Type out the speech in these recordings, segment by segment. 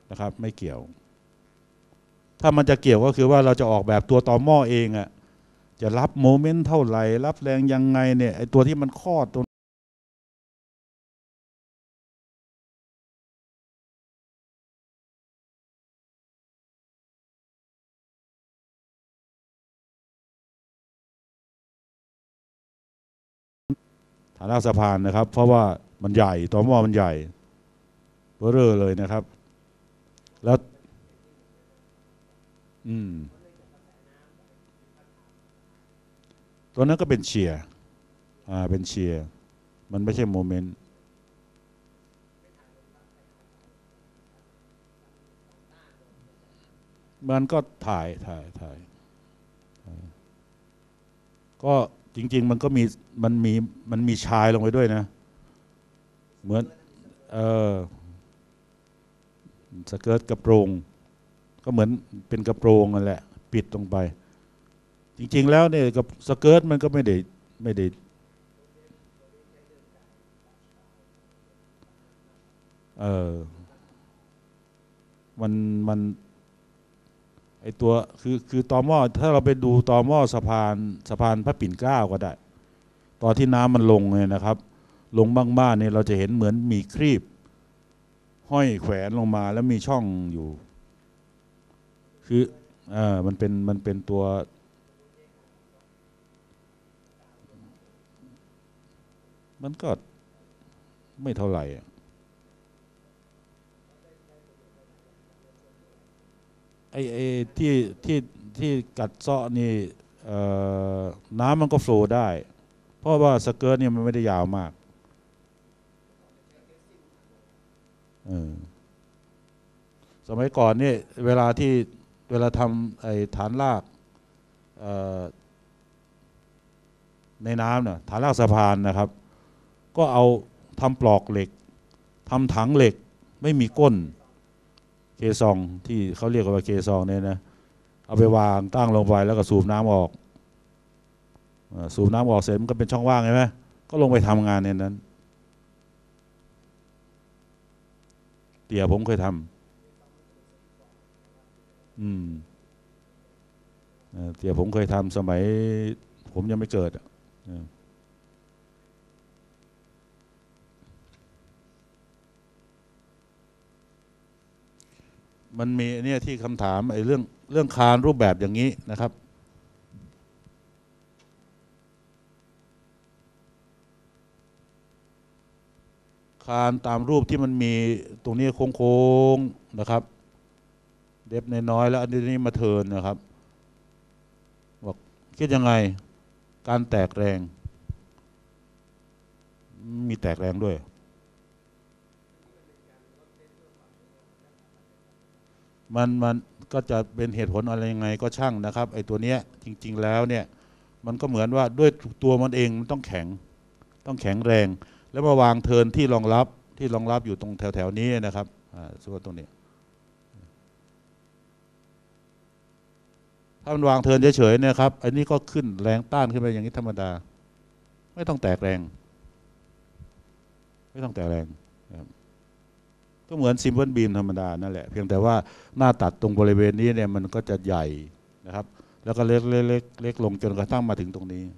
นะครับไม่เกี่ยวถ้ามันจะเกี่ยวก็คือว่าเราจะออกแบบตัวต่อหม้อเองอ่ะจะรับโมเมนต์เท่าไหร่รับแรงยังไงเนี่ยไอตัวที่มันคลอดตัวฐานรากสะพานนะครับเพราะว่ามันใหญ่ต่อหม้อมันใหญ่เบ้อเร่อเลยนะครับแล้วตัวนั้นก็เป็นเชียร์เป็นเชียร์มันไม่ใช่โมเมนต์มันก็ถ่ายก็จริงๆมันก็มีมันมีชายลงไปด้วยนะเหมือนเออสเกิร์ตกระโปรงก็เหมือนเป็นกระโปรงนั่นแหละปิดลงไปจริงๆแล้วเนี่ยกับสเกิร์ตมันก็ไม่ได้เออมันไอตัวคือตอหม้อถ้าเราไปดูตอหม้อสะพานพระปิ่นเกล้าก็ได้ตอนที่น้ำมันลงเนี่ยนะครับลงบ้างๆเนี่ยเราจะเห็นเหมือนมีครีบห้อยแขวนลงมาแล้วมีช่องอยู่คือมันเป็นตัวมันก็ไม่เท่าไหร่ไอ้ที่ที่ที่กัดเซาะนี่เอ่น้ำมันก็โฟลว์ได้เพราะว่าสเกิร์ตเนี่ยมันไม่ได้ยาวมากเออสมัยก่อนเนี่ยเวลาทำไอ้ฐานรากเอ่อในน้ำเนี่ยฐานรากสะพานนะครับก็เอาทำปลอกเหล็กทำถังเหล็กไม่มีก้นเคซองที่เขาเรียกว่าเคซองเนี่ยนะเอาไปวางตั้งลงไปแล้วก็สูบน้ำออกสูบน้ำออกเสร็จมันก็เป็นช่องว่างใช่ไหมก็ลงไปทำงานในนั้นเตี่ยผมเคยทำเตี่ยผมเคยทำสมัยผมยังไม่เกิดมันมีเนี่ยที่คำถามไอ้เรื่องคานรูปแบบอย่างนี้นะครับคานตามรูปที่มันมีตรงนี้โค้งๆนะครับเด็บน้อยๆแล้วอันนี้มาเทิร์นนะครับบอกคิดยังไงการแตกแรงมีแตกแรงด้วยมันก็จะเป็นเหตุผลอะไรยังไงก็ช่างนะครับไอ้ตัวเนี้ยจริงๆแล้วเนี่ยมันก็เหมือนว่าด้วยตัวมันเองมันต้องแข็งแรงแล้วมาวางเทิร์นที่รองรับอยู่ตรงแถวๆนี้นะครับส่วนตรงนี้ถ้ามันวางเทิร์นเฉยๆเนี่ยครับอันนี้ก็ขึ้นแรงต้านขึ้นไปอย่างนี้ธรรมดาไม่ต้องแตกแรงไม่ต้องแตกแรงก็เหมือนซิมเพิลบีมธรรมดานั่นแหละเพียงแต่ว่าหน้าตัดตรงบริเวณนี้เนี่ยมันก็จะใหญ่นะครับแล้วก็เล็กลงจนกระทั่งมาถึงตรงนี้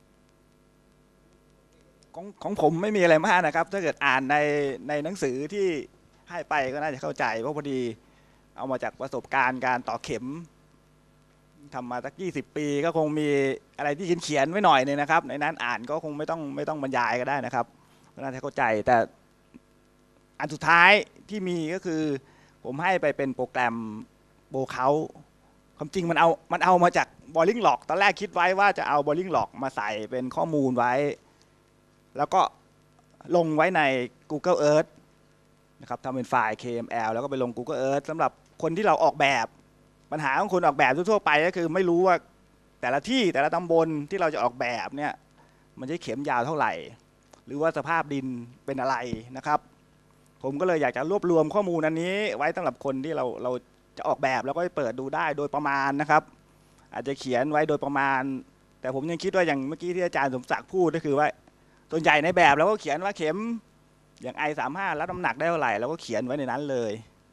ของผมไม่มีอะไรมากนะครับถ้าเกิดอ่านในหนังสือที่ให้ไปก็น่าจะเข้าใจเพราะพอดีเอามาจากประสบการณ์การต่อเข็มทำมาสัก20 ปีก็คงมีอะไรที่เขียนไว้หน่อยนึงนะครับในนั้นอ่านก็คงไม่ต้องบรรยายก็ได้นะครับน่าจะเข้าใจแต่อันสุดท้ายที่มีก็คือผมให้ไปเป็นโปรแกรมโบเคาความจริงมันเอามาจาก Boring Log ตอนแรกคิดไว้ว่าจะเอา Boring Log มาใส่เป็นข้อมูลไว้แล้วก็ลงไว้ใน Google Earth นะครับทำเป็นไฟล์ KML แล้วก็ไปลง Google Earth สำหรับคนที่เราออกแบบปัญหาของคนออกแบบทั่วๆไปก็คือไม่รู้ว่าแต่ละที่แต่ละตำบลที่เราจะออกแบบเนี่ยมันจะเข็มยาวเท่าไหร่หรือว่าสภาพดินเป็นอะไรนะครับผมก็เลยอยากจะรวบรวมข้อมูลอันนี้ไว้สำหรับคนที่เราจะออกแบบแล้วก็เปิดดูได้โดยประมาณนะครับอาจจะเขียนไว้โดยประมาณแต่ผมยังคิดว่าอย่างเมื่อกี้ที่อาจารย์สมศักดิ์พูดก็คือว่าส่วนใหญ่ในแบบเราก็เขียนว่าเข็มอย่าง I35 รับน้ำหนักได้เท่าไหร่เราก็เขียนไว้ในนั้นเลย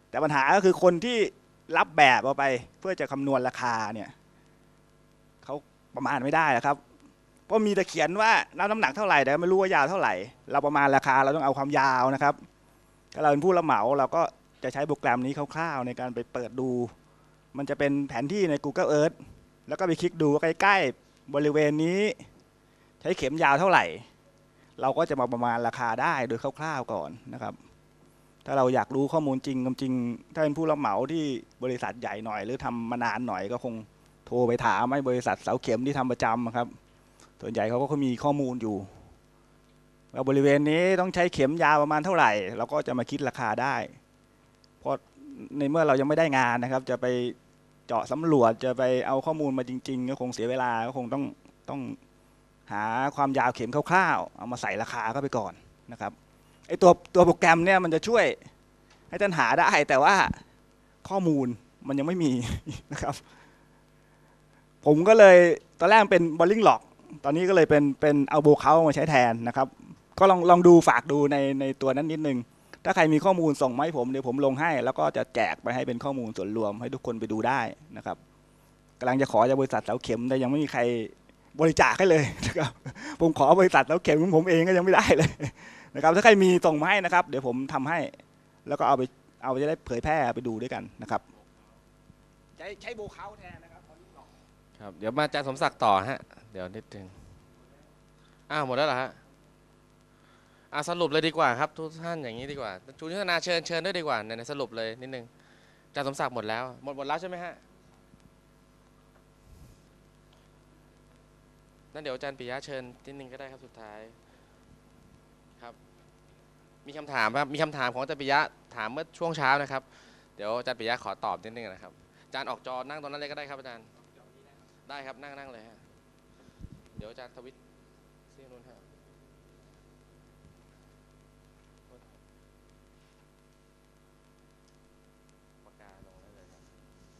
แต่ปัญหาก็คือคนที่รับแบบเอาไปเพื่อจะคำนวณราคาเนี่ยเขาประมาณไม่ได้ครับเพราะมีแต่เขียนว่ารับน้ำหนักเท่าไหร่แต่ไม่รู้ว่ายาวเท่าไหร่เราประมาณราคาเราต้องเอาความยาวนะครับถ้าเราเป็นผู้รับเหมาเราก็จะใช้โปรแกรมนี้คร่าวๆในการไปเปิดดูมันจะเป็นแผนที่ใน Google Earth แล้วก็ไปคลิกดูใกล้ๆบริเวณนี้ใช้เข็มยาวเท่าไหร่เราก็จะมาประมาณราคาได้โดยคร่าวๆก่อนนะครับถ้าเราอยากรู้ข้อมูลจริงถ้าเป็นผู้รับเหมาที่บริษัทใหญ่หน่อยหรือทำมานานหน่อยก็คงโทรไปถามให้บริษัทเสาเข็มที่ทำประจำครับส่วนใหญ่เขาก็มีข้อมูลอยู่ว่าบริเวณนี้ต้องใช้เข็มยาวประมาณเท่าไหร่เราก็จะมาคิดราคาได้เพราะในเมื่อเรายังไม่ได้งานนะครับจะไปเจาะสำรวจจะไปเอาข้อมูลมาจริงๆก็คงเสียเวลาก็คงต้องหาความยาวเข็มคร่าวๆเอามาใส่ราคาเข้าไปก่อนนะครับไอตัวโปรแกรมเนี่ยมันจะช่วยให้ท่านหาได้แต่ว่าข้อมูลมันยังไม่มีนะครับผมก็เลยตอนแรกเป็นบอลลิงล็อกตอนนี้ก็เลยเป็นเอาโบเขามาใช้แทนนะครับก็ลองดูฝากดูในตัวนั้นนิดนึงถ้าใครมีข้อมูลส่งมาให้ผมเดี๋ยวผมลงให้แล้วก็จะแจกไปให้เป็นข้อมูลส่วนรวมให้ทุกคนไปดูได้นะครับกำลังจะขอจากบริษัทเสาเข็มแต่ยังไม่มีใครบริจาคให้เลยนะครับผมขอบริษัทเสาเข็มของผมเองก็ยังไม่ได้เลยนะครับถ้าใครมีส่งมาให้นะครับเดี๋ยวผมทำให้แล้วก็เอาไปจะได้เผยแพร่ไปดูด้วยกันนะครับใช้โบเขาแทนนะครับครับเดี๋ยวมาอาจารย์สมศักดิ์ต่อฮะเดี๋ยวนิดนึงหมดแล้วเหรอฮะสรุปเลยดีกว่าครับทุกท่านอย่างนี้ดีกว่าชูยุทธนาเชิญด้วยดีกว่าในสรุปเลยนิดนึงอาจารย์สมศักดิ์หมดแล้วหมดแล้วใช่ไหมฮะนั่นเดี๋ยวอาจารย์ปิยะเชิญนิดนึงก็ได้ครับสุดท้ายครับมีคำถามครับมีคำถามของอาจารย์ปิยะถามเมื่อช่วงเช้านะครับเดี๋ยวอาจารย์ปิยะขอตอบนิดนึงนะครับอาจารย์ออกจอนั่งตรงนั้นเลยก็ได้ครับอาจารย์ได้ครับนั่งเลยฮะเดี๋ยวอาจารย์ทวิตที่นู้นฮะปากกาลงได้เลยครับ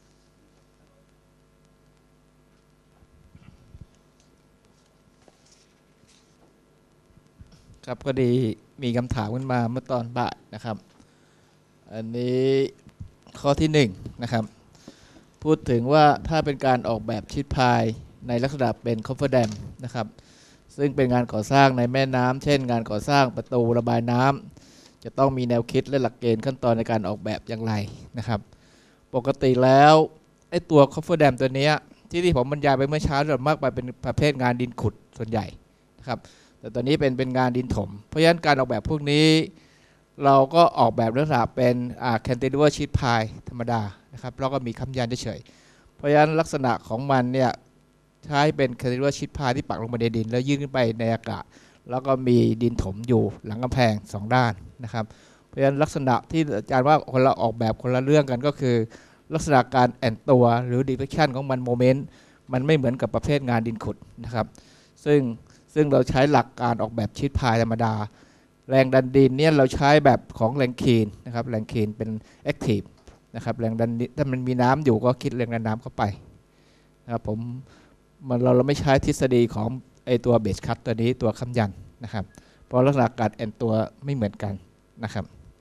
ครับก็ดีมีคำถามขึ้นมาเมื่อตอนบ่ายนะครับอันนี้ข้อที่1นะครับพูดถึงว่าถ้าเป็นการออกแบบชิดพายในลักษณะเป็นคอฟเฟอร์แดมนะครับซึ่งเป็นงานก่อสร้างในแม่น้ำเช่นงานก่อสร้างประตูระบายน้ำจะต้องมีแนวคิดและหลักเกณฑ์ขั้นตอนในการออกแบบอย่างไรนะครับปกติแล้วไอ้ตัวคอฟเฟอร์แดมตัวนี้ที่ผมบรรยายไปเมื่อเช้าส่วนมากไปเป็นประเภทงานดินขุดส่วนใหญ่นะครับแต่ตอนนี้เป็นงานดินถมเพราะฉะนั้นการออกแบบพวกนี้เราก็ออกแบบลักษณะเป็นแคนติลิเวอร์ชีทพายธรรมดานะครับแล้วก็มีค้ำยันเฉยๆเพราะฉะนั้นลักษณะของมันเนี่ยใช้เป็นแคนติลิเวอร์ชีทพายที่ปักลงไปในดินแล้วยื่นขึ้นไปในอากาศแล้วก็มีดินถมอยู่หลังกำแพง2ด้านนะครับเพราะฉะนั้นลักษณะที่อาจารย์ว่าคนละออกแบบคนละเรื่องกันก็คือลักษณะการแอนตัวหรือ deflection ของมันโมเมนต์มันไม่เหมือนกับประเภทงานดินขุดนะครับซึ่งเราใช้หลักการออกแบบชีทพายธรรมดาแรงดันดินเนี่ยเราใช้แบบของแรงคีนนะครับแรงคีนเป็นแอคทีฟนะครับแรงดันถ้ามันมีน้ำอยู่ก็คิดแรงดันน้ำเข้าไปนะครับเราไม่ใช้ทฤษฎีของไอตัวเบสคัตตัวนี้ตัวค้ำยันนะครับเพราะลักษณะการแอนตัวไม่เหมือนกันนะครับ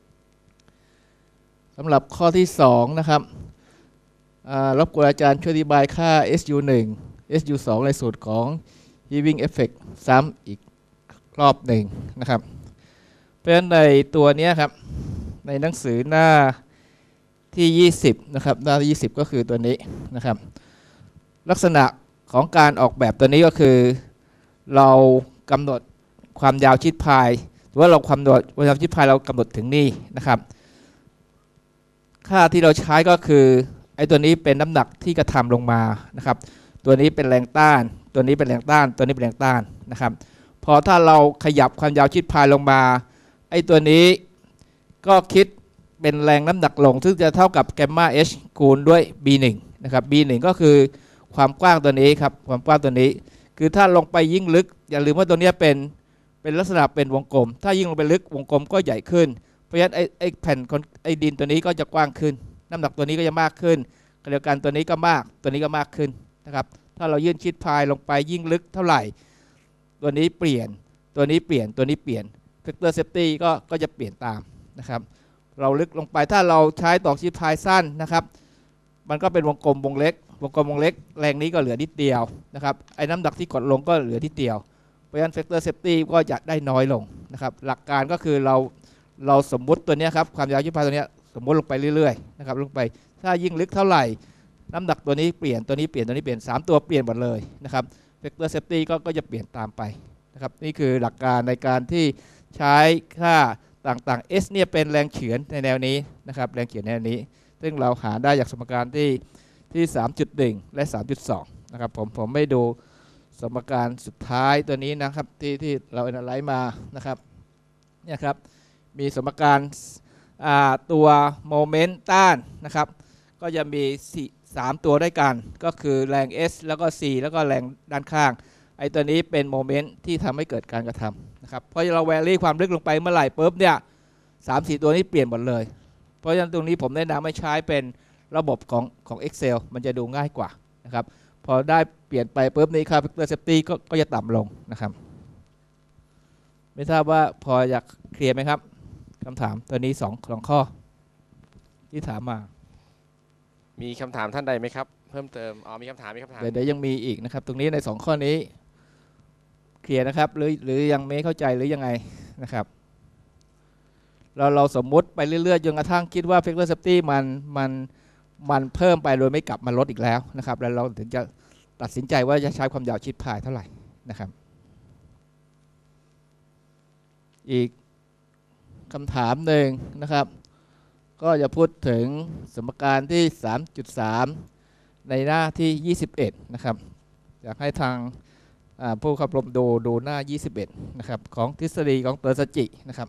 สำหรับข้อที่2นะครับรบกวนอาจารย์ช่วยอธิบายค่า SU1 SU2 ในสูตรของ Heaving Effect ซ้ำอีกรอบหนึ่งนะครับเพราะฉะนั้นในตัวนี้ครับในหนังสือหน้าที่20นะครับหน้าที่20ก็คือตัวนี้นะครับลักษณะของการออกแบบตัวนี้ก็คือเรากำหนดความยาวชิดพายหรือว่าเราความยาวชิดพายเรากำหนดถึงนี่นะครับค่าที่เราใช้ก็คือไอ้ตัวนี้เป็นน้ำหนักที่กระทำลงมานะครับตัวนี้เป็นแรงต้านตัวนี้เป็นแรงต้านตัวนี้เป็นแรงต้านนะครับพอถ้าเราขยับความยาวชิดพายลงมาไอ้ตัวนี้ก็คิดเป็นแรงน้ำหนักลงซึ่งจะเท่ากับแกมมา h คูณด้วย b1 นะครับ b1 ก็คือความกว้างตัวนี้ครับความกว้างตัวนี้คือถ้าลงไปยิ่งลึกอย่าลืมว่าตัวนี้เป็นลักษณะเป็นวงกลมถ้ายิ่งลงไปลึกวงกลมก็ใหญ่ขึ้นเพราะฉะนั้นไอ้แผ่นไอ้ดินตัวนี้ก็จะกว้างขึ้นน้ำหนักตัวนี้ก็จะมากขึ้นเดียวกันตัวนี้ก็มากตัวนี้ก็มากขึ้นนะครับถ้าเรายื่นชิดพายลงไปยิ่งลึกเท่าไหร่ตัวนี้เปลี่ยนตัวนี้เปลี่ยนตัวนี้เปลี่ยนแฟกเตอร์เซฟตี้ก็จะเปลี่ยนตามนะครับเพเราลึกลงไปถ้าเราใช้ตอกชิดพายสั้นนะครับมันก็เป็นวงกลมวงเล็กแรงนี้ก็เหลือนิดเดียวนะครับไอ้น้ำหนักที่กดลงก็เหลือนิดเดียวเพราะฉะนั้น factor safety ก็จะได้น้อยลงนะครับหลักการก็คือเราสมมุติตัวนี้ครับความยาวชิดพายตัวนี้สมมุติลงไปเรื่อยๆนะครับลงไปถ้ายิ่งลึกเท่าไหร่น้ำหนักตัวนี้เปลี่ยนตัวนี้เปลี่ยนตัวนี้เปลี่ยน3ตัวเปลี่ยนหมดเลยนะครับ factor safety ก็จะเปลี่ยนตามไปนะครับนี่คือหลักการในการที่ใช้ค่าต่างๆ S เนี่ยเป็นแรงเฉือนในแนวนี้นะครับแรงเฉือนในแนวนี้ซึ่งเราหาได้จากสมการที่ 3.1 และ 3.2 นะครับผมไม่ดูสมการสุดท้ายตัวนี้นะครับที่เราแอนาไลซ์มานะครับเนี่ยครับมีสมการตัวโมเมนต์ต้านนะครับก็จะมี3ตัวด้วยกันก็คือแรง S แล้วก็ C แล้วก็แรงด้านข้างไอ้ตัวนี้เป็นโมเมนต์ที่ทำให้เกิดการกระทำนะครับเพราะเราแวรี่ความลึกลงไปเมื่อไหร่ปุ๊บเนี่ย3-4 ตัวนี้เปลี่ยนหมดเลยเพราะฉะนั้นตรงนี้ผมแนะนำให้ใช้เป็นระบบของ Excel มันจะดูง่ายกว่านะครับพอได้เปลี่ยนไปปุ๊บนี้ค่า factor safety ก็จะต่ำลงนะครับไม่ทราบว่าพออยากเคลียร์ไหมครับคำถามตัวนี้2ข้อที่ถามมามีคำถามท่านใดไหมครับเพิ่มเติมมีคำถามเดี๋ยวยังมีอีกนะครับตรงนี้ใน2ข้อนี้เคลียร์นะครับหรือยังไม่เข้าใจหรือยังไงนะครับเราสมมุติไปเรื่อยๆจนกระทั่งคิดว่า factor safety มันเพิ่มไปโดยไม่กลับมาลดอีกแล้วนะครับแล้วเราถึงจะตัดสินใจว่าจะใช้ความยาวชิดพายเท่าไหร่นะครับอีกคำถามหนึ่งนะครับก็จะพูดถึงสมการที่ 3.3 ในหน้าที่ 21 นะครับอยากให้ทางผู้เข้าอบรมดูหน้า 21 นะครับของทฤษฎีของเตอร์สจินะครับ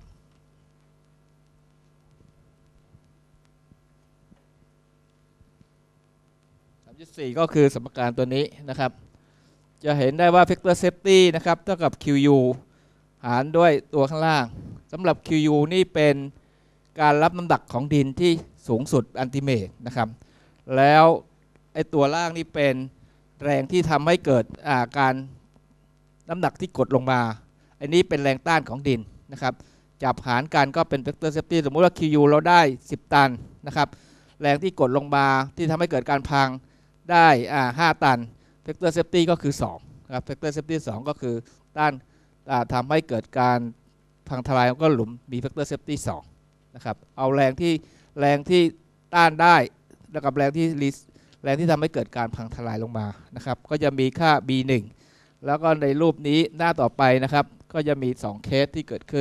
3.4 ก็คือสมการตัวนี้นะครับจะเห็นได้ว่า factor safety นะครับเท่ากับ QU หารด้วยตัวข้างล่างสำหรับ QU นี่เป็นการรับน้ำหนักของดินที่สูงสุดอัลติเมทนะครับแล้วไอ้ตัวล่างนี่เป็นแรงที่ทำให้เกิดการน้ำหนักที่กดลงมาอันนี้เป็นแรงต้านของดินนะครับจับหารกันก็เป็น factor safety สมมุติว่า QU เราได้10 ตันนะครับแรงที่กดลงมาที่ทำให้เกิดการพังได้5 ตัน factor safety ก็คือ2นะครับ factor safety 2 ก็คือต้านทำให้เกิดการพังทลายก็หลุมมี factor safety 2นะครับเอาแรงที่ต้านได้แล้วกับแรงที่ทำให้เกิดการพังทลายลงมานะครับก็จะมีค่า B1 แล้วก็ในรูปนี้หน้าต่อไปนะครับก็จะมี2เคสที่เกิดขึ้น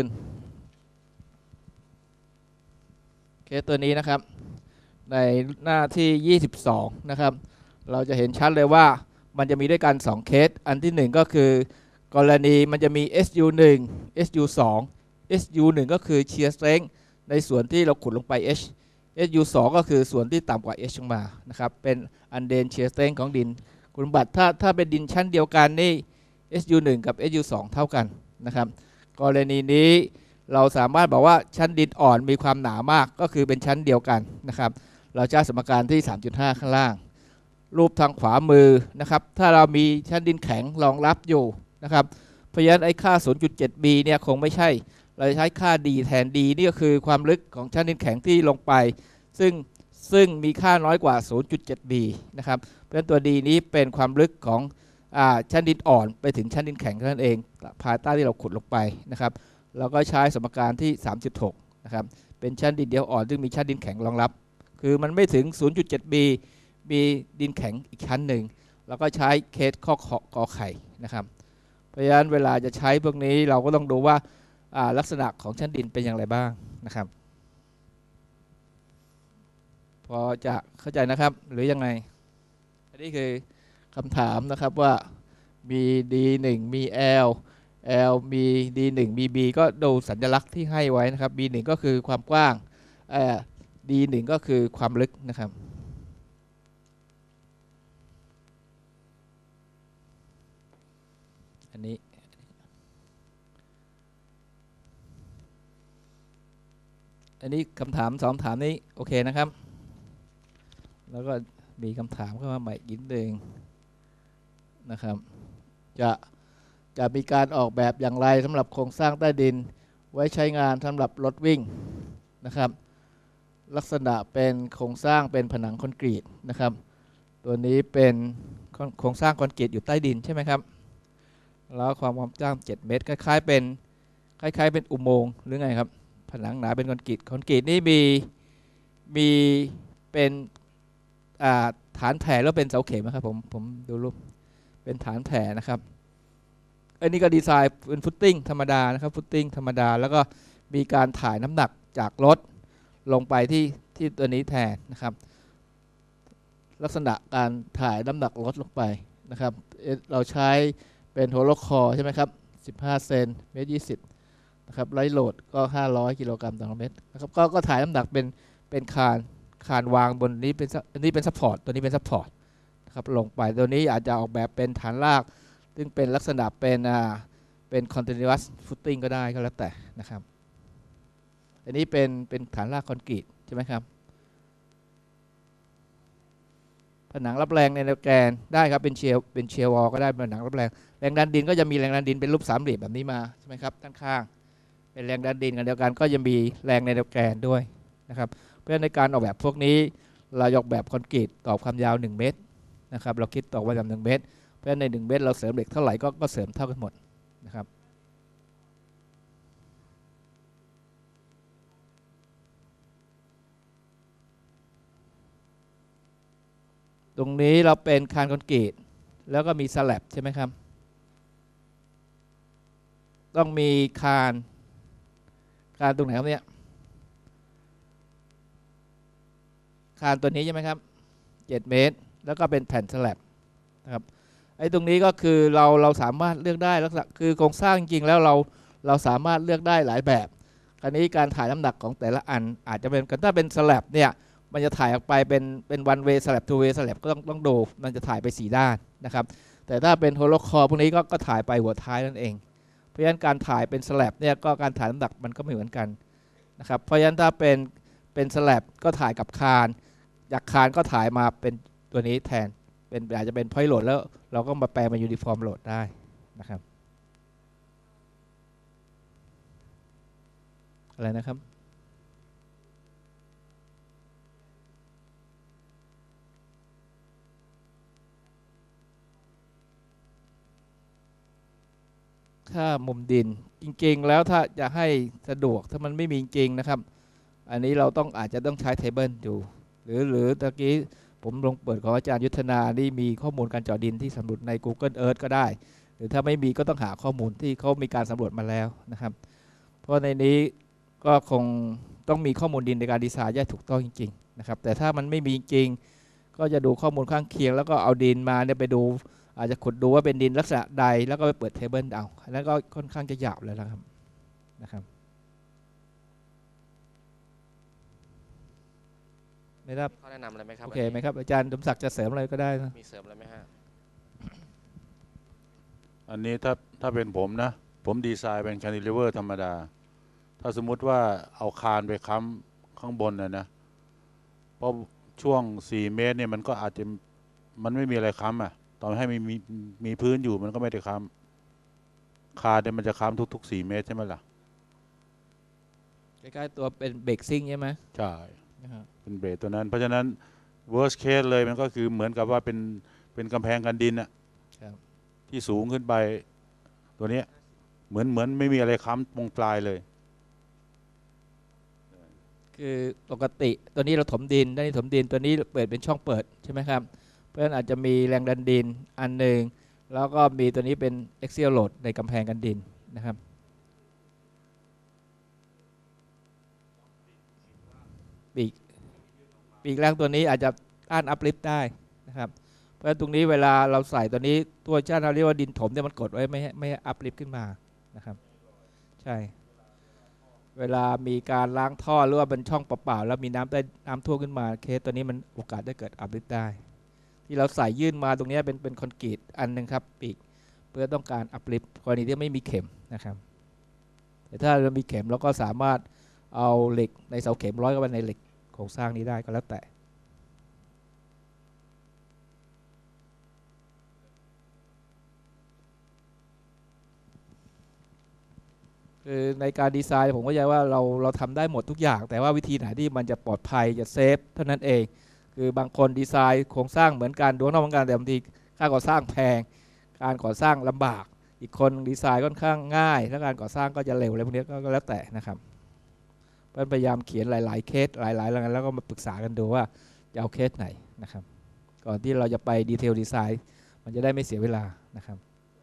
เคสตัวนี้นะครับในหน้าที่ 22 นะครับเราจะเห็นชัดเลยว่ามันจะมีด้วยกัน2เคสอันที่1ก็คือกรณีมันจะมี SU1 SU2 SU1 ก็คือ shear strength ในส่วนที่เราขุดลงไป H SU2 ก็คือส่วนที่ต่ำกว่า H ลงมานะครับเป็น undent shear strength ของดินคุณสมบัติถ้าเป็นดินชั้นเดียวกันนี่ SU1 กับ SU2 เท่ากันนะครับกรณีนี้เราสามารถบอกว่าชั้นดินอ่อนมีความหนามากก็คือเป็นชั้นเดียวกันนะครับเราใช้สมการที่ 3.5 ข้างล่างรูปทางขวามือนะครับถ้าเรามีชั้นดินแข็งรองรับอยู่นะครับเพราะฉะนั้นไอ้ค่า 0.7b เนี่ยคงไม่ใช่เราจะใช้ค่า d แทน d นี่ก็คือความลึกของชั้นดินแข็งที่ลงไปซึ่งมีค่าน้อยกว่า 0.7b นะครับเพราะฉะนั้นตัว d นี้เป็นความลึกของชั้นดินอ่อนไปถึงชั้นดินแข็งนั่นเองภายใต้ที่เราขุดลงไปนะครับเราก็ใช้สมการที่ 3.6 นะครับเป็นชั้นดินเดียวอ่อนซึ่งมีชั้นดินแข็งรองรับคือมันไม่ถึง 0.7b มีดินแข็งอีกชั้นหนึ่งแล้วก็ใช้เคสข้อกอไข่นะครับเพราะฉะนั้นเวลาจะใช้พวกนี้เราก็ต้องดูว่าลักษณะของชั้นดินเป็นอย่างไรบ้างนะครับพอจะเข้าใจนะครับหรือยังไงอันนี้คือคำถามนะครับว่ามี D1 มี L มี D1 มี B ก็ดูสัญลักษณ์ที่ให้ไว้นะครับ B1 ก็คือความกว้างD1 ก็คือความลึกนะครับอันนี้คำถาม2ถามนี้โอเคนะครับแล้วก็มีคำถามเข้ามาใหม่อีกนิดนึงนะครับจะมีการออกแบบอย่างไรสำหรับโครงสร้างใต้ดินไว้ใช้งานสำหรับรถวิ่งนะครับลักษณะเป็นโครงสร้างเป็นผนังคอนกรีตนะครับตัวนี้เป็นโครงสร้างคอนกรีตอยู่ใต้ดินใช่ไหมครับแล้วความกว้าง7 เมตรคล้ายๆเป็นอุโมงค์หรือไงครับผนังหนาเป็นคอนกรีตนี่มีเป็นฐานแผ่แล้วเป็นเสาเข็มนะครับผมดูรูปเป็นฐานแผ่นะครับอันนี้ก็ดีไซน์เป็นฟุตติ้งธรรมดานะครับฟุตติ้งธรรมดาแล้วก็มีการถ่ายน้ำหนักจากรถลงไปที่ตัวนี้แทนนะครับลักษณะการถ่ายน้ำหนักรถลงไปนะครับเราใช้เป็นโฮโลคอร์ใช่ไหมครับ15 เซนเมตร 20นะครับไลท์โหลดก็500 กิโลกรัมต่อเมตรนะครับก็ถ่ายน้ำหนักเป็นคานวางบนนี้อันนี้เป็นซัพพอร์ตตัวนี้เป็นซัพพอร์ตนะครับลงไปตัวนี้อาจจะออกแบบเป็นฐานรากซึ่งเป็นลักษณะเป็น continuous footing ก็ได้ก็แล้วแต่นะครับอันนี้เป็นฐานรากคอนกรีตใช่ไหมครับผนังรับแรงในแนวแกนได้ครับเป็นเชียร์วอลก็ได้ผนังรับแรงดันดินก็จะมีแรงดันดินเป็นรูปสามเหลี่ยมแบบนี้มาใช่ไหมครับด้านข้างเป็นแรงดันดินกันเดียวกันก็จะมีแรงในแนวแกนด้วยนะครับเพราะฉะนั้นในการออกแบบพวกนี้เราออกแบบคอนกรีตต่อความยาว1 เมตรนะครับเราคิดต่อความยาว1 เมตรเพราะฉะนั้นใน1 เมตรเราเสริมเหล็กเท่าไหร่ก็เสริมเท่ากันหมดนะครับตรงนี้เราเป็นคานคอนกรีตแล้วก็มีสแลบใช่ไหมครับต้องมีคานตรงไหนครับเนี่ยคานตัวนี้ใช่ไหมครับ7 เมตรแล้วก็เป็นแผ่นสแลบนะครับไอ้ตรงนี้ก็คือเราสามารถเลือกได้ลักษณะคือโครงสร้างจริงๆแล้วเราสามารถเลือกได้หลายแบบคราวนี้การถ่ายน้ำหนักของแต่ละอันอาจจะเป็นถ้าเป็นสแลบเนี่ยมันจะถ่ายออกไปเป็น one way สแลบ two way สแลบก็ต้องดูมันจะถ่ายไป4 ด้านนะครับแต่ถ้าเป็นโฮโลคอร์พวกนี้ก็ถ่ายไปหัวท้ายนั่นเองเพราะฉะนั้นการถ่ายเป็นสแลบเนี่ยก็การถ่ายน้ำหนักมันก็ไม่เหมือนกันนะครับเพราะฉะนั้นถ้าเป็นสแลบก็ถ่ายกับคานจากคานก็ถ่ายมาเป็นตัวนี้แทนเป็นอาจจะเป็นพอยต์โหลดแล้วเราก็มาแปลมายูนิฟอร์มโหลดได้นะครับอะไรนะครับถ้ามุมดินจริงๆแล้วถ้าจะให้สะดวกถ้ามันไม่มีจริงนะครับอันนี้เราอาจจะต้องใช้เทเบิลดูหรือตะกี้ผมลงเปิดของอาจารย์ยุทธนานี่มีข้อมูลการเจาะดินที่สำรวจใน Google Earth ก็ได้หรือถ้าไม่มีก็ต้องหาข้อมูลที่เขามีการสำรวจมาแล้วนะครับเพราะในนี้ก็คงต้องมีข้อมูลดินในการดีไซน์ได้ถูกต้องจริงๆนะครับแต่ถ้ามันไม่มีจริงก็จะดูข้อมูลข้างเคียงแล้วก็เอาดินมาเนี่ยไปดูอาจจะขุดดูว่าเป็นดินลักษณะใดแล้วก็ไปเปิดเทเบิลเอาแล้วก็ค่อนข้างจะหยาบเลยนะครับไม่ได้ข้อแนะนำอะไรไหมครับโอเคไหมครับอาจารย์สมศักดิ์จะเสริมอะไรก็ได้นะมีเสริมอะไรไหมฮะอันนี้ถ้าเป็นผมนะผมดีไซน์เป็นแคนติลิเวอร์ธรรมดาถ้าสมมุติว่าเอาคานไปค้ำข้างบนนะเพราะช่วง4 เมตรเนี่ยมันก็อาจจะมันไม่มีอะไรค้ำตอนให้มีพื้นอยู่มันก็ไม่ได้ค้ำคานเนี่ยมันจะค้ำทุกๆ4 เมตรใช่ไหมล่ะใกล้ๆตัวเป็นเบรกซิ่งใช่ไหมใช่เป็นเบรกตัวนั้นเพราะฉะนั้น worst case เลยมันก็คือเหมือนกับว่าเป็นกำแพงกันดินที่สูงขึ้นไปตัวนี้เหมือนไม่มีอะไรค้ำตรงปลายเลยคือปกติตัวนี้เราถมดินด้านนี้ถมดินตัวนี้เปิดเป็นช่องเปิดใช่ไหมครับเพราะฉะนั้นอาจจะมีแรงดันดินอันหนึ่งแล้วก็มีตัวนี้เป็น axial load ในกำแพงกันดินนะครับปีกแรงตัวนี้อาจจะต้านอัพลิฟต์ได้นะครับเพราะฉะนั้นตรงนี้เวลาเราใส่ตัวนี้ตัวเจ้าเราเรียกว่าดินถมเนี่ยมันกดไว้ไม่ให้อัพลิฟต์ขึ้นมานะครับใช่เวลามีการล้างท่อหรือว่าเป็นช่องเปล่าๆแล้วมีน้ำท่วมขึ้นมาเคสตัวนี้มันโอกาสได้เกิดอัพลิฟต์ได้ที่เราใส่ยื่นมาตรงนี้เป็นคอนกรีตอันนึงครับปีกเพื่อต้องการอัพลิฟต์กรณีที่ไม่มีเข็มนะครับแต่ถ้าเรามีเข็มเราก็สามารถเอาเหล็กในเสาเข็มร้อยเข้าไปในเหล็กโครงสร้างนี้ได้ก็แล้วแต่คือในการดีไซน์ผมเข้าใจว่าเราทำได้หมดทุกอย่าง แต่ว่าวิธีไหนที่มันจะปลอดภัยจะเซฟเท่านั้นเอง คือบางคนดีไซน์โครงสร้างเหมือนกันดูนอกเหมือนกันแต่บางทีค่าก่อสร้างแพงการก่อสร้างลำบาก อีกคนดีไซน์ค่อนข้างง่ายแล้วการก่อสร้างก็จะเร็วอะไรพวกนี้ก็แล้วแต่นะครับพยายามเขียนหลายๆเคสหลายๆแล้วก็มาปรึกษากันดูว่าจะเอาเคสไหนนะครับก่อนที่เราจะไปดีเทลดีไซน์มันจะได้ไม่เสียเวลานะครับ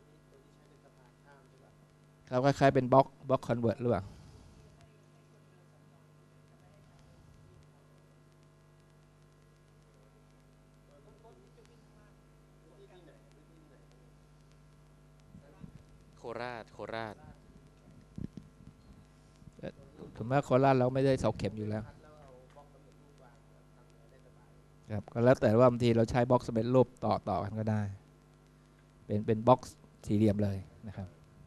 เขาคล้ายๆเป็นบล็อกคอนเวิร์ตหรือเปล่าโคราชถึงแม้โคราชเราไม่ได้เสาเข็มอยู่แล้วครับก็แล้วแต่ว่าบางทีเราใช้บล็อกสำเร็จรูปต่อกันก็ได้เป็นบล็อกสี่เหลี่ยมเลยนะครับ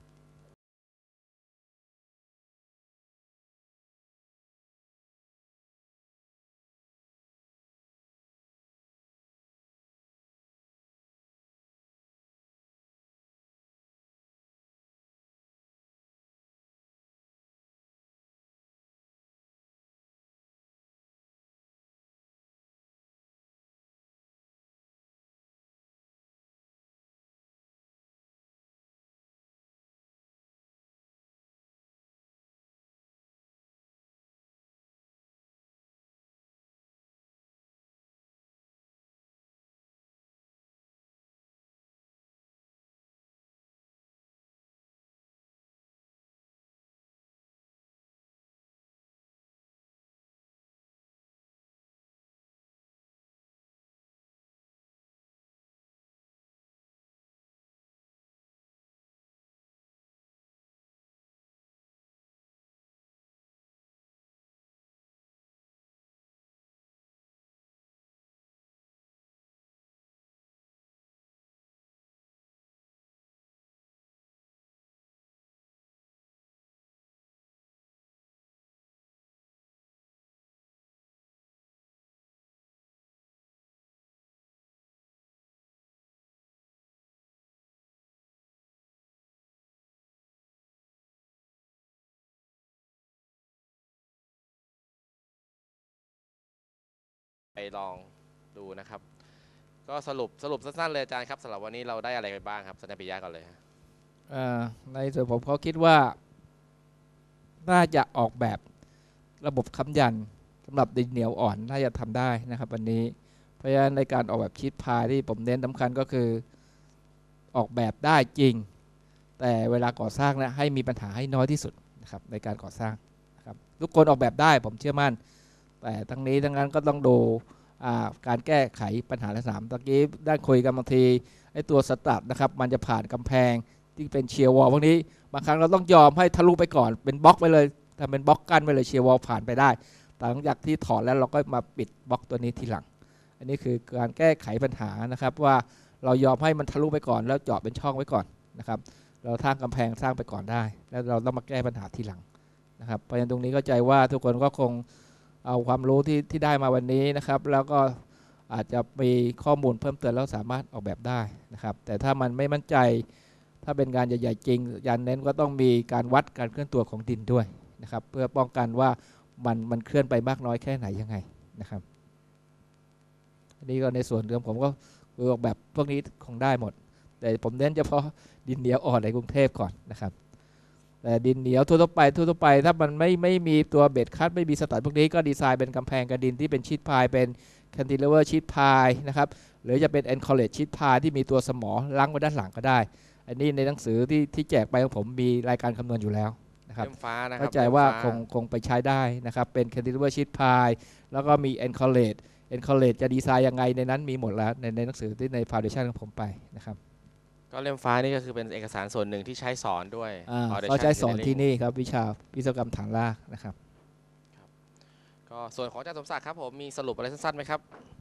ไปลองดูนะครับก็สรุปสั้นๆเลยอาจารย์ครับสำหรับวันนี้เราได้อะไรไปบ้างครับอาจารย์ปิยะก่อนเลยในส่วนผมเขาคิดว่าน่าจะออกแบบระบบค้ำยันสำหรับดินเหนียวอ่อนน่าจะทำได้นะครับวันนี้เพราะฉะนั้นในการออกแบบชีทพายที่ผมเน้นสำคัญก็คือออกแบบได้จริงแต่เวลาก่อสร้างนะให้มีปัญหาให้น้อยที่สุดนะครับในการก่อสร้างนะครับทุกคนออกแบบได้ผมเชื่อมั่นแต่ทั้งนี้ทั้งนั้นก็ต้องดูการแก้ไขปัญหาในสนามตะกี้ได้คุยกันบางทีไอ้ตัวสตัดนะครับมันจะผ่านกำแพงที่เป็นเชียร์วอลพวกนี้บางครั้งเราต้องยอมให้ทะลุไปก่อนเป็นบล็อกไปเลยทำเป็นบล็อกกั้นไปเลยเชียร์วอลผ่านไปได้แต่หลังจากที่ถอดแล้วเราก็มาปิดบล็อกตัวนี้ทีหลังอันนี้คือการแก้ไขปัญหานะครับว่าเรายอมให้มันทะลุไปก่อนแล้วเจาะเป็นช่องไว้ก่อนนะครับเราสร้างกำแพงสร้างไปก่อนได้แล้วเราต้องมาแก้ปัญหาทีหลังนะครับเพราะฉะนั้นตรงนี้เข้าใจว่าทุกคนก็คงเอาความรู้ที่ได้มาวันนี้นะครับแล้วก็อาจจะมีข้อมูลเพิ่มเติมแล้วสามารถออกแบบได้นะครับแต่ถ้ามันไม่มั่นใจถ้าเป็นงานใหญ่ๆจริงยันเน้นก็ต้องมีการวัดการเคลื่อนตัวของดินด้วยนะครับเพื่อป้องกันว่ามันเคลื่อนไปมากน้อยแค่ไหนยังไงนะครับอันนี้ก็ในส่วนของผมก็ออกแบบพวกนี้คงได้หมดแต่ผมเน้นเฉพาะดินเหนียวอ่อนในกรุงเทพก่อนนะครับแต่ดินเหนียวทั่วไปถ้ามันไม่มีตัวเบ็ดคัดไม่มีสตัดพวกนี้ก็ดีไซน์เป็นกำแพงกระดินที่เป็นชีทพายเป็นแคนติเลเวอร์ชีทพายนะครับหรือจะเป็นแอนคอเลจชีทพายที่มีตัวสมอล้างไว้ด้านหลังก็ได้อันนี้ในหนังสือที่แจกไปของผมมีรายการคำนวณอยู่แล้วนะครับเข้าใจว่าคงไปใช้ได้นะครับเป็นแคนติเลเวอร์ชีทพายแล้วก็มีแอนคอเลจจะดีไซน์ยังไงในนั้นมีหมดแล้วในหนังสือที่ในฟาวเดชั่นของผมไปนะครับก็เล่มฟ้านี่ก็คือเป็นเอกสารส่วนหนึ่งที่ใช้สอนด้วยก็ใช้สอนที่นี่ครับวิชาวิศวกรรมฐานรากนะครับก็ส่วนของอาจารย์สมศักดิ์ครับผมมีสรุปอะไรสั้นๆไหมครับ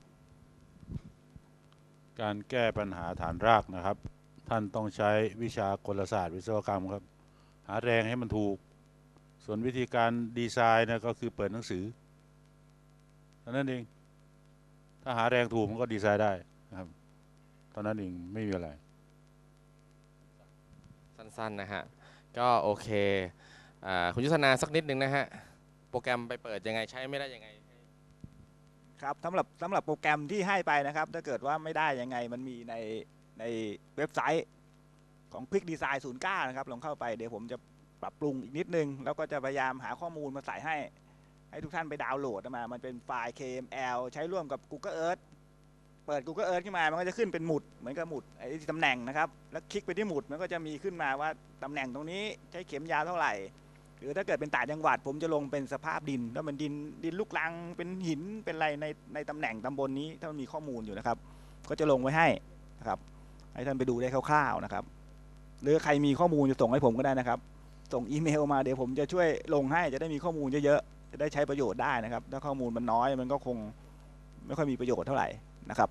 การแก้ปัญหาฐานรากนะครับท่านต้องใช้วิชากลศาสตร์วิศวกรรมครับหาแรงให้มันถูกส่วนวิธีการดีไซน์นะก็คือเปิดหนังสือเท่านั้นเองถ้าหาแรงถูกมันก็ดีไซน์ได้นะครับเท่านั้นเองไม่มีอะไรสั้นๆนะฮะก็โอเคคุณยุทธนาสักนิดนึงนะฮะโปรแกรมไปเปิดยังไงใช้ไม่ได้ยังไงครับสำหรับโปรแกรมที่ให้ไปนะครับ ถ้าเกิดว่าไม่ได้ยังไงมันมีในเว็บไซต์ของ Quick Design 09นะครับลองเข้าไปเดี๋ยวผมจะปรับปรุงอีกนิดนึงแล้วก็จะพยายามหาข้อมูลมาใส่ให้ทุกท่านไปดาวน์โหลดมามันเป็นไฟล์ KML ใช้ร่วมกับ Google Earth เปิด Google Earth ขึ้นมามันก็จะขึ้นเป็นหมุดเหมือนกับหมุดไอ้ตำแหน่งนะครับแล้วคลิกไปที่หมุดมันก็จะมีขึ้นมาว่าตำแหน่งตรงนี้ใช้เข็มยาวเท่าไหร่หรือถ้าเกิดเป็นต่างจังหวัดผมจะลงเป็นสภาพดินถ้ามันดินลูกรังเป็นหินเป็นอะไรในตำแหน่งตำบลนี้ถ้ามันมีข้อมูลอยู่นะครับก็จะลงไว้ให้นะครับให้ท่านไปดูได้คร่าวๆนะครับหรือใครมีข้อมูลจะส่งให้ผมก็ได้นะครับส่งอีเมลมาเดี๋ยวผมจะช่วยลงให้จะได้มีข้อมูลเยอะๆจะได้ใช้ประโยชน์ได้นะครับถ้าข้อมูลมันน้อยมันก็คงไม่ค่อยมีประโยชน์เท่าไหร่นะครับ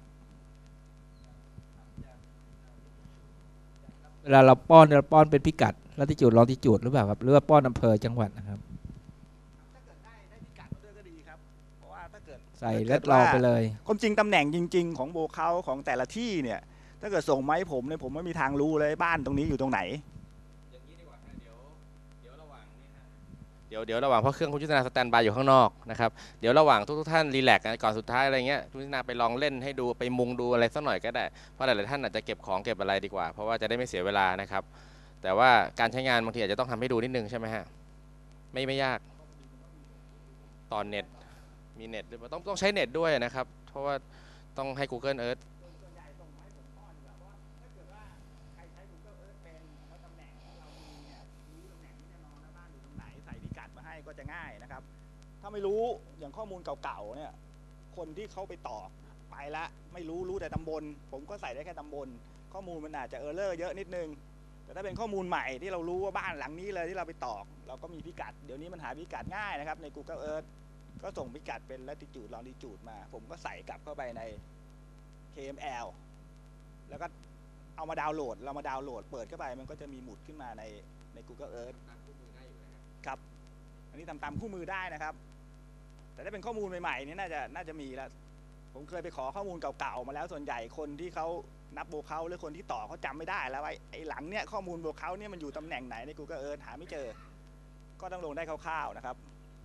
เวลาเราป้อนเป็นพิกัดลัติจูดลองติจูดหรือเปล่าครับหรือว่าป้อนอำเภอจังหวัดนะครับถ้าเกิดได้พิกัดด้วยก็ดีครับเพราะว่าถ้าเกิดใส่เล็ดลองไปเลยความจริงตำแหน่งจริงๆของโบเคาของแต่ละที่เนี่ยถ้าเกิดส่งมาให้ผมเนี่ยผมไม่มีทางรู้เลยบ้านตรงนี้อยู่ตรงไหนอย่างนี้ดีกว่าเดี๋ยวระหว่างนี้ฮะเดี๋ยวระหว่างเพราะเครื่องคุณยุทธนาสแตนบายอยู่ข้างนอกนะครับเดี๋ยวระหว่างทุกท่านรีแลกซ์กันก่อนสุดท้ายอะไรเงี้ยคุณยุทธนาไปลองเล่นให้ดูไปมุงดูอะไรสักหน่อยก็ได้เพราะหลายๆท่านอาจจะเก็บของเก็บอะไรดีกว่าเพราะว่าจะได้ไม่เสียเวลานะครับแต่ว่าการใช้งานบางทีอาจจะต้องทำให้ดูนิดนึงใช่ไหมฮะไม่ยากต่อเน็ตมีเน็ตหรือต้องใช้เน็ตด้วยนะครับเพราะว่าต้องให้ Google Earth ก็จะง่ายนะครับถ้าไม่รู้อย่างข้อมูลเก่าๆเนี่ยคนที่เขาไปต่อไปละไม่รู้แต่ตำบลผมก็ใส่ได้แค่ตำบลข้อมูลมันอาจจะเออร์เลอร์เยอะนิดนึงแต่ถ้าเป็นข้อมูลใหม่ที่เรารู้ว่าบ้านหลังนี้เลยที่เราไปต่อเราก็มีพิกัดเดี๋ยวนี้มันหาพิกัดง่ายนะครับใน Google Earth ก็ส่งพิกัดเป็น latitude longitude มาผมก็ใส่กลับเข้าไปใน KML แล้วก็เอามาดาวน์โหลดเรามาดาวน์โหลดเปิดเข้าไปมันก็จะมีหมุดขึ้นมาใน Google Earth ครับอันนี้ทำตามคู่มือได้นะครับแต่ถ้าเป็นข้อมูลใหม่ๆนี่น่าจะมีแล้วผมเคยไปขอข้อมูลเก่าๆมาแล้วส่วนใหญ่คนที่เขานับโบเคาหรือคนที่ต่อเขาจำไม่ได้แล้วไอ้หลังเนี่ยข้อมูลโบเคาเนี่ยมันอยู่ตำแหน่งไหนใน Google Earth หาไม่เจอก็ต้องลงได้คร่าวๆนะครับ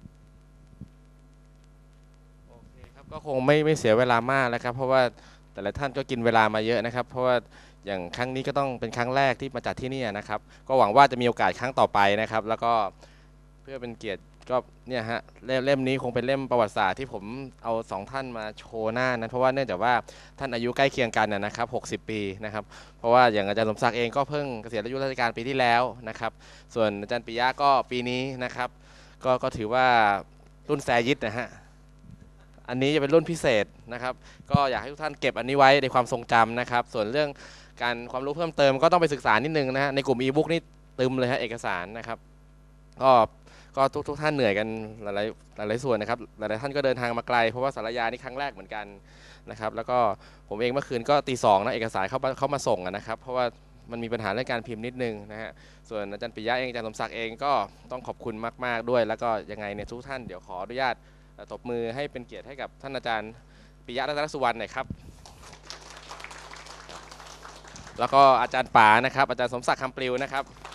โอเคครับก็คงไม่เสียเวลามากแล้วครับเพราะว่าแต่ละท่านก็กินเวลามาเยอะนะครับเพราะว่าอย่างครั้งนี้ก็ต้องเป็นครั้งแรกที่มาจัดที่นี่นะครับก็หวังว่าจะมีโอกาสครั้งต่อไปนะครับแล้วก็เพื่อเป็นเกียรติก็เนี่ยฮะเล่มนี้คงเป็นเล่มประวัติศาสตร์ที่ผมเอา2ท่านมาโชว์หน้านั้นเพราะว่าเนื่องจากว่าท่านอายุใกล้เคียงกันนะครับ60 ปีนะครับเพราะว่าอย่างอาจารย์สมศักดิ์เองก็เพิ่งเกษียณอายุราชการปีที่แล้วนะครับส่วนอาจารย์ปิยะก็ปีนี้นะครับก็ถือว่ารุ่นแซยิดนะฮะอันนี้จะเป็นรุ่นพิเศษนะครับก็อยากให้ทุกท่านเก็บอันนี้ไว้ในความทรงจำนะครับส่วนเรื่องการความรู้เพิ่มเติมก็ต้องไปศึกษานิดนึงนะฮะในกลุ่ม e-book นี่ตึมเลยฮะเอกสารนะครับก็ทุกท่านเหนื่อยกันหลายส่วนนะครับหลายท่านก็เดินทางมาไกลเพราะว่าสารยานี่ครั้งแรกเหมือนกันนะครับแล้วก็ผมเองเมื่อคืนก็ตี 2นะเอกสารเข้ามาส่งนะครับเพราะว่ามันมีปัญหาเรื่องการพิมพ์นิดนึงนะฮะส่วนอาจารย์ปิยะเองอาจารย์สมศักดิ์เองก็ต้องขอบคุณมากๆด้วยแล้วก็ยังไงเนี่ยทุกท่านเดี๋ยวขออนุญาตตบมือให้เป็นเกียรติให้กับท่านอาจารย์ปิยะรัตนสุวรรณหน่อยครับแล้วก็อาจารย์ป๋านะครับอาจารย์สมศักดิ์คำปลิวนะครับ